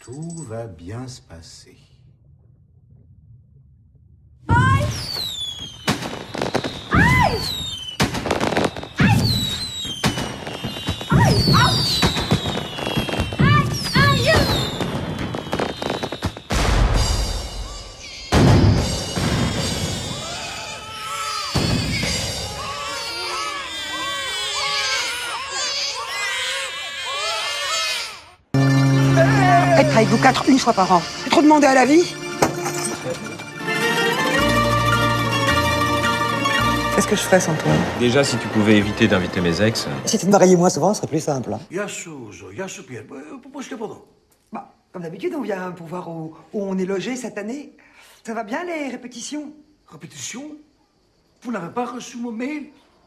Tout va bien se passer. Aïe! Aïe! Aïe! Aïe! Ouch! Aïe! Aïe! Être avec vous quatre une fois par an, c'est trop demandé à la vie. Qu'est-ce que je ferais sans toi? Déjà, si tu pouvais éviter d'inviter mes ex. Si tu te mariais moins souvent, ce serait plus simple. Hein. Γεια σου, Ζω. Γεια σου, Πιέρ. Πώς και από εδώ. Bah, comme d'habitude, on vient pour voir où on est logé cette année. Ça va bien les répétitions? Répétition? Vous n'avez pas reçu mon mail?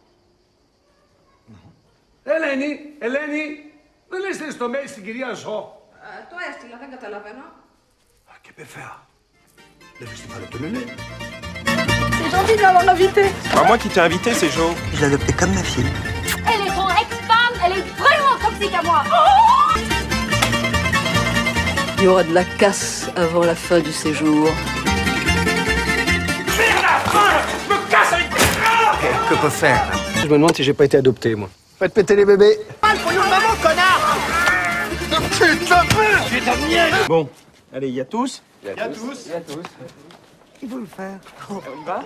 Non. Ελένη, δεν έστειλες το mail στην κυρία Ζω. Το έστειλα, δεν καταλαβαίνω. Και peut faire. Le festival de Lelé. C'est gentil de m'avoir invité. C'est pas moi qui t'ai invité, c'est Jo. Je l'ai adoptée comme ma fille. Elle est ton ex-femme, elle est vraiment toxique à moi. Il y aura de la casse avant la fin du séjour. Que peut faire? Je me demande si j'ai pas été adopté, moi. Faites péter les bébés. Bon, allez, y a tous. Il faut le faire. On y va?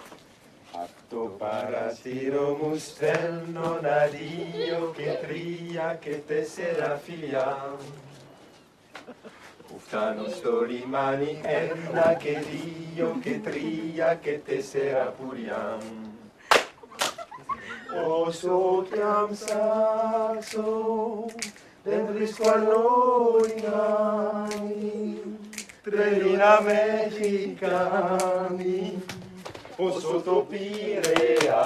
Ufano stolimani enna che Dio che tria che te sera puriam. O so chiam saxo dentro squallorigani trelina mexicani o sottopirea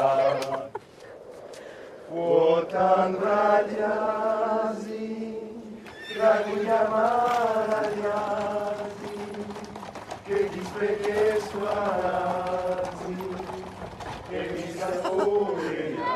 Wotan radiasi Raguia maradiasi che dispreche suarasi che mi saporia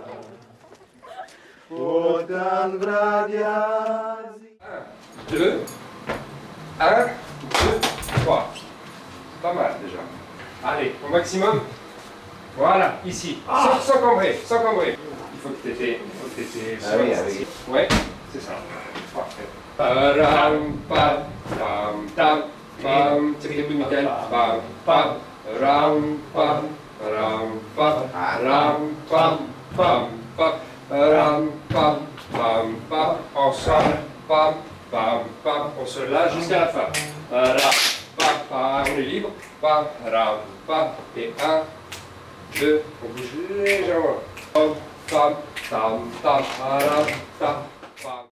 Wotan radiasi 2, 1, 2, 3. Pas mal déjà. Allez, au maximum. Voilà, ici. Sans cambrer, sans cambrer. Il faut que t'étais. Ah oui. Ouais, c'est ça. Parfait. Param, pam, pam, tam, pam. C'est les bouts, Michael. Pam, pam, ram, pam, ram, pam, ram, pam, pam, pam, ram, pam, pam, pam. Ensemble, pam. Pam, pam, on se lâche jusqu'à la fin. Ra, pam, pam, on est libre. Pam, ram, pam, et 1, 2, on bouge légèrement. Pam, pam, tam, tam, ram, tam, pam.